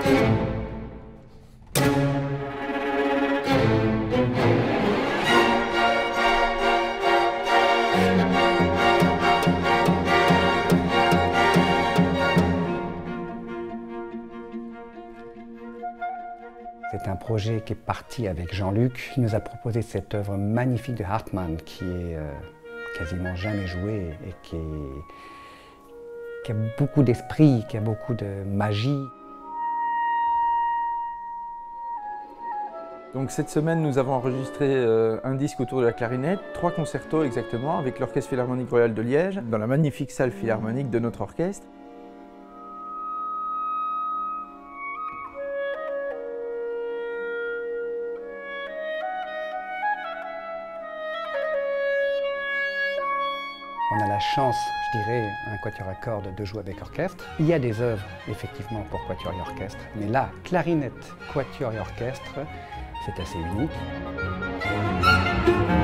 C'est un projet qui est parti avec Jean-Luc. Il nous a proposé cette œuvre magnifique de Hartmann qui est quasiment jamais jouée et qui a beaucoup d'esprit, qui a beaucoup de magie. Donc cette semaine, nous avons enregistré un disque autour de la clarinette, 3 concertos exactement, avec l'Orchestre Philharmonique Royal de Liège, dans la magnifique salle philharmonique de notre orchestre. On a la chance, je dirais, un quatuor à cordes de jouer avec orchestre. Il y a des œuvres, effectivement, pour quatuor et orchestre, mais là, clarinette, quatuor et orchestre, c'est assez unique.